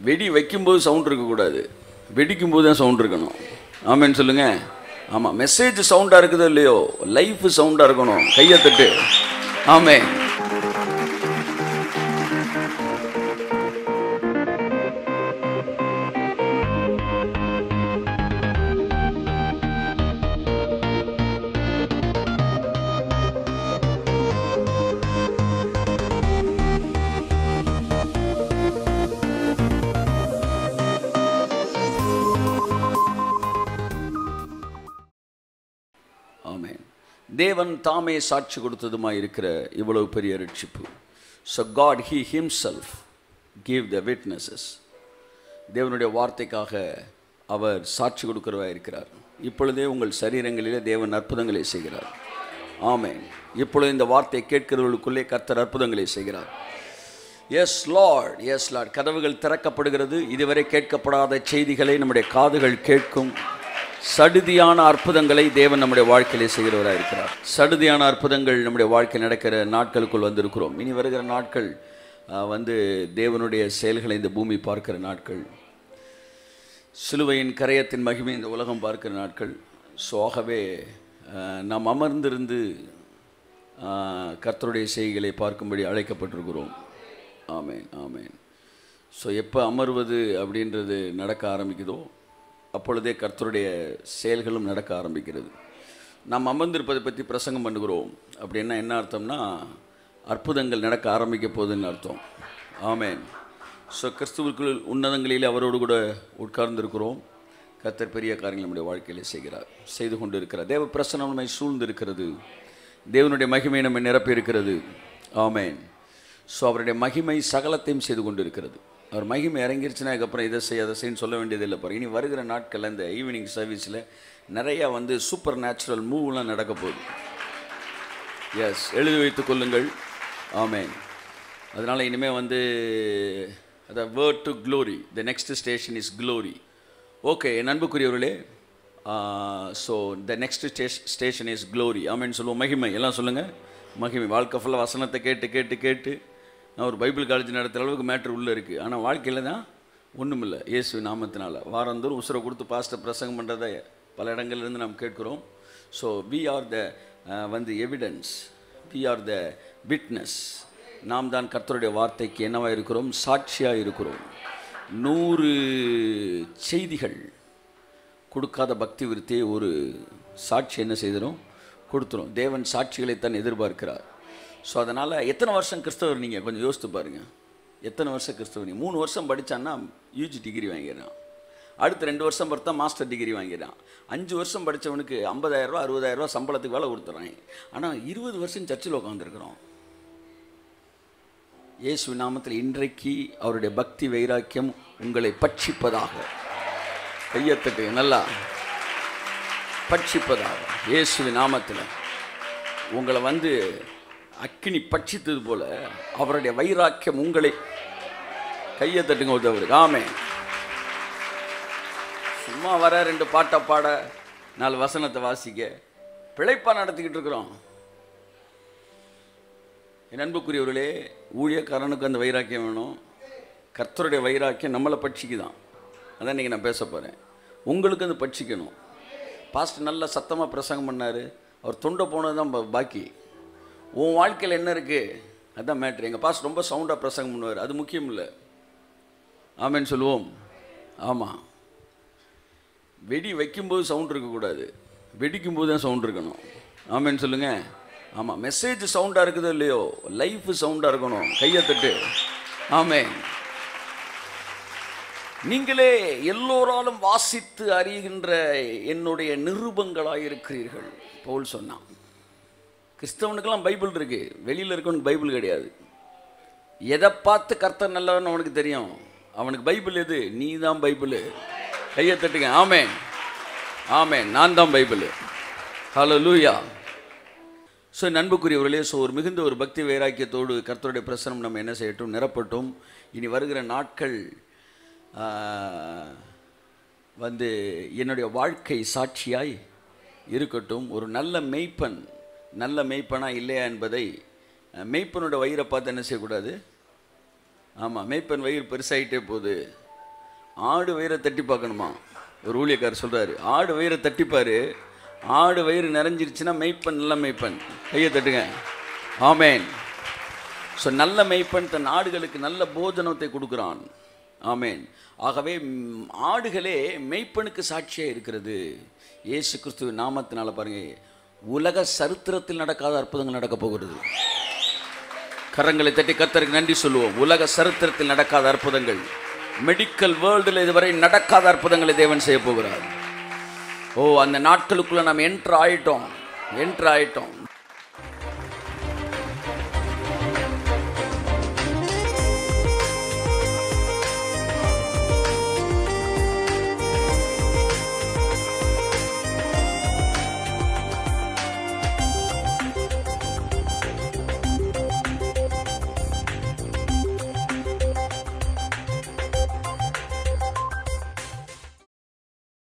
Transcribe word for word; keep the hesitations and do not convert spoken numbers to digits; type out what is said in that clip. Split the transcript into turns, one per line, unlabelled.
வெடி வைக்கும்போது சவுண்ட் இருக்கக்கூடாது, வெடிக்கும்போது தான் சவுண்ட் இருக்கணும். ஆமேன்னு சொல்லுங்க. ஆமாம், மெசேஜ் சவுண்டாக இருக்குதோ இல்லையோ, லைஃப் சவுண்டாக இருக்கணும். கையை தட்டு. ஆமே. தேவன் தாமே சாட்சி கொடுத்ததுமாய் இருக்கிற இவ்வளவு பெரிய ரட்சிப்பு. So God he himself give the witnesses. தேவனுடைய வார்த்தைக்காக அவர் சாட்சி கொடுக்கிறவராக இருக்கிறார். இப்பொழுதே உங்கள் சரீரங்களிலே தேவன் அற்புதங்களை செய்கிறார். ஆமென். இப்பொழுது இந்த வார்த்தையை கேட்கிறவர்களுக்குள்ளே கர்த்தர் அற்புதங்களை செய்கிறார். Yes Lord, yes Lord. கதவுகள் திறக்கப்படுகிறது. இதுவரை கேட்கப்படாத செய்திகளை நம்முடைய காதுகள் கேட்கும். சடுதியான அற்புதங்களை தேவன் நம்முடைய வாழ்க்கையிலே செய்கிறவராக இருக்கிறார். சடுதியான அற்புதங்கள் நம்முடைய வாழ்க்கையில் நடக்கிற நாட்களுக்குள் வந்திருக்கிறோம். இனி வருகிற நாட்கள் வந்து தேவனுடைய செயல்களை இந்த பூமி பார்க்கிற நாட்கள், சிலுவையின் கரையத்தின் மகிமை இந்த உலகம் பார்க்கிற நாட்கள். ஸோ ஆகவே நாம் அமர்ந்திருந்து கர்த்தருடைய செய்திகளை பார்க்கும்படி அழைக்கப்பட்டிருக்கிறோம். ஆமேன், ஆமேன். ஸோ எப்போ அமர்வது அப்படின்றது நடக்க ஆரம்பிக்குதோ அப்பொழுதே கர்த்தருடைய செயல்களும் நடக்க ஆரம்பிக்கிறது. நாம் அமர்ந்திருப்பதை பற்றி பிரசங்கம் பண்ணுகிறோம் அப்படின்னா என்ன அர்த்தம்னா, அற்புதங்கள் நடக்க ஆரம்பிக்க போகுதுன்னு அர்த்தம். ஆமேன். ஸோ கிறிஸ்துவுக்குள் உன்னதங்களிலே அவரோடு கூட உட்கார்ந்திருக்கிறோம். கர்த்தர் பெரிய காரியங்கள் நம்முடைய வாழ்க்கையிலே செய்கிறார், செய்து கொண்டு இருக்கிறார். தேவ பிரசன்னம் நம்மை சூழ்ந்து இருக்கிறது. தேவனுடைய மகிமை நம்மை நிரப்பி இருக்கிறது. ஆமேன். ஸோ அவருடைய மகிமை சகலத்தையும் செய்து கொண்டு இருக்கிறது. அவர் மகிமை இறங்கிருச்சுன்னா அதுக்கப்புறம் இதை செய்ய அதை செய்யன்னு சொல்ல வேண்டியதில்லை. பாரு, இனி வருகிற நாட்களில் இந்த ஈவினிங் சர்வீஸில் நிறையா வந்து சூப்பர் நேச்சுரல் மூவ்லாம் நடக்க போகுது. எஸ், எழுதி வைத்து கொள்ளுங்கள். ஆமேன். அதனால் இனிமேல் வந்து அதை word to glory, the next station is glory. Okay, என் அன்புக்குரியவர்களே, so the next station station is glory. ஆமேன்னு சொல்லுவோம். மகிமை எல்லாம் சொல்லுங்கள். மகிமை. வாழ்க்கை ஃபுல்லாக வசனத்தை கேட்டு கேட்டு கேட்டு நான் ஒரு பைபிள் காலேஜ் நடத்துகிற அளவுக்கு மேட்ரு உள்ளே இருக்குது. ஆனால் வாழ்க்கையில் தான் ஒன்றும் இல்லை. இயேசு நாமத்தினால வாரந்தோறும் உசுரை கொடுத்து பாஸ்டர் பிரசங்கம் பண்ணுறதை பல இடங்கள்லேருந்து நாம் கேட்குறோம். ஸோ வி ஆர் த வந்து evidence, we are the witness. நாம் தான் கர்த்தருடைய வார்த்தைக்கு என்னவாக இருக்கிறோம்? சாட்சியாக இருக்கிறோம். நூறு செய்திகள் கொடுக்காத பக்தி விருத்தியை ஒரு சாட்சி என்ன செய்திடும்? கொடுத்துரும். தேவன் சாட்சிகளைத்தான் எதிர்பார்க்கிறார். ஸோ அதனால் எத்தனை வருஷம் கிறிஸ்தவர் நீங்கள் கொஞ்சம் யோசித்து பாருங்கள். எத்தனை வருஷம் கிறிஸ்தவர்? நீங்கள் மூணு வருஷம் படித்தான்னா யூஜி டிகிரி வாங்கிடுறான். அடுத்து ரெண்டு வருஷம் பார்த்தா மாஸ்டர் டிகிரி வாங்கிடுறான். அஞ்சு வருஷம் படித்தவனுக்கு ஐம்பதாயிரரூவா அறுபதாயிரரூவா சம்பளத்துக்கு வேலை கொடுத்துட்றாங்க. ஆனால் இருபது வருஷம் சர்ச்சில் உட்காந்துருக்குறோம். இயேசு நாமத்தில் இன்றைக்கு அவருடைய பக்தி வைராக்கியம் உங்களை பட்சிப்பதாக. கையத்துக்கு நல்லா பட்சிப்பதாக. இயேசுவின் நாமத்தில் உங்களை வந்து அக்கினி பட்சித்தது போல அவருடைய வைராக்கியம் உங்களை. கையை தட்டுங்க உதவுருக்கு. ஆமே. சும்மா வர ரெண்டு பாட்டை பாட, நாலு வசனத்தை வாசிக்க பிழைப்பா நடத்திக்கிட்டு இருக்கிறோம். என் அன்புக்குரியவர்களே, ஊழியக்காரனுக்கு அந்த வைராக்கியம் வேணும். கர்த்தருடைய வைராக்கியம் நம்மளை பட்சிக்குதான். அதான் இன்றைக்கி நான் பேச போகிறேன். உங்களுக்கு அது பட்சிக்கணும். பாஸ்டர் நல்லா சத்தமாக பிரசங்கம் பண்ணார், அவர் தொண்டை போனது தான் பாக்கி. உன் வாழ்க்கையில் என்ன இருக்குது அதுதான் மேட்ரு. எங்கள் பாஸ்டர் ரொம்ப சவுண்டாக பிரசங்கம் பண்ணுவார், அது முக்கியம் இல்லை. ஆமேன்னு சொல்லுவோம். ஆமாம், வெடி வைக்கும்போது சவுண்ட் இருக்கக்கூடாது, வெடிக்கும்போது தான் சவுண்ட் இருக்கணும். ஆமேன்னு சொல்லுங்கள். ஆமாம், மெசேஜ் சவுண்டாக இருக்குதோ இல்லையோ, லைஃப் சவுண்டாக இருக்கணும். கையை தட்டு. ஆமே. நீங்களே எல்லோராலும் வாசித்து அறிகின்ற என்னுடைய நிருபங்களாக இருக்கிறீர்கள் பவுல் சொன்னான். கிறிஸ்தவனுக்கெல்லாம் பைபிள் இருக்குது, வெளியில் இருக்கவனுக்கு பைபிள் கிடையாது. எதை பார்த்து கர்த்தர் நல்லவன்னு அவனுக்கு தெரியும். அவனுக்கு பைபிள் எது? நீ தான் பைபிள். கையை தட்டுங்க. ஆமேன், ஆமேன். நான் தான் பைபிள். ஹல்லேலூயா. ஸோ நண்புக்குரியவர்களே, ஸோ ஒரு மிகுந்த ஒரு பக்தி வைராக்கியத்தோடு கர்த்தருடைய பிரசனம் நம்ம என்ன செய்யட்டும்? நிரப்பட்டும். இனி வருகிற நாட்கள் வந்து என்னுடைய வாழ்க்கை சாட்சியாய் இருக்கட்டும். ஒரு நல்ல மெய்ப்பன், நல்ல மெய்ப்பனா இல்லையா என்பதை மெய்ப்பனோட வயிறை பார்த்து என்ன செய்யக்கூடாது? ஆமாம், மெய்ப்பன் வயிறு பெருசாகிட்டே போகுது, ஆடு வயிறை தட்டி பார்க்கணுமா? ஒரு ஊழியக்காரர் சொல்கிறாரு, ஆடு வயிறை தட்டிப்பார், ஆடு வயிறு நிறைஞ்சிருச்சுன்னா மெய்ப்பன் நல்ல மெய்ப்பன். கையை தட்டுங்க. ஆமேன். ஸோ நல்ல மெய்ப்பன் தன் ஆடுகளுக்கு நல்ல போஜனத்தை கொடுக்குறான். ஆமேன். ஆகவே ஆடுகளே மெய்ப்பனுக்கு சாட்சியாக இருக்கிறது. இயேசு கிறிஸ்துவின் நாமத்தினால பாருங்க, உலக சரித்திரத்தில் நடக்காத அற்புதங்கள் நடக்க போகிறது. கரங்களை தட்டி கர்த்தருக்கு நன்றி சொல்லுவோம். உலக சரித்திரத்தில் நடக்காத அற்புதங்கள், மெடிக்கல் வேர்ல்டில் இதுவரை நடக்காத அற்புதங்களை தேவன் செய்ய போகிறார். ஓ, அந்த நாட்களுக்குள்ள நாம் என்ட்ரு ஆயிட்டோம், என்ட்ரு ஆயிட்டோம்.